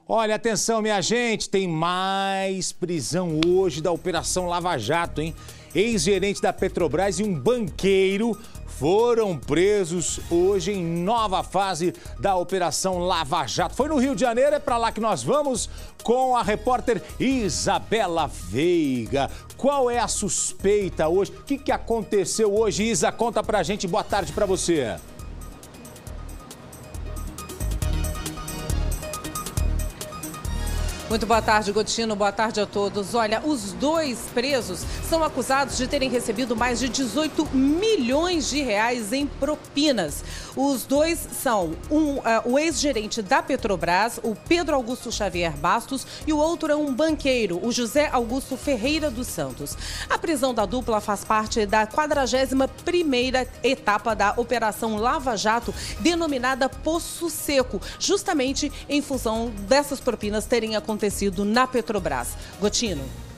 Olha, atenção, minha gente, tem mais prisão hoje da Operação Lava Jato, hein? Ex-gerente da Petrobras e um banqueiro foram presos hoje em nova fase da Operação Lava Jato. Foi no Rio de Janeiro, é pra lá que nós vamos com a repórter Isabela Veiga. Qual é a suspeita hoje? O que aconteceu hoje, Isa? Conta pra gente. Boa tarde pra você. Muito boa tarde, Gotino. Boa tarde a todos. Olha, os dois presos são acusados de terem recebido mais de 18 milhões de reais em propinas. Os dois são o ex-gerente da Petrobras, o Pedro Augusto Xavier Bastos, e o outro é um banqueiro, o José Augusto Ferreira dos Santos. A prisão da dupla faz parte da 41ª etapa da Operação Lava Jato, denominada Poço Seco, justamente em função dessas propinas terem acontecido na Petrobras. Gotino.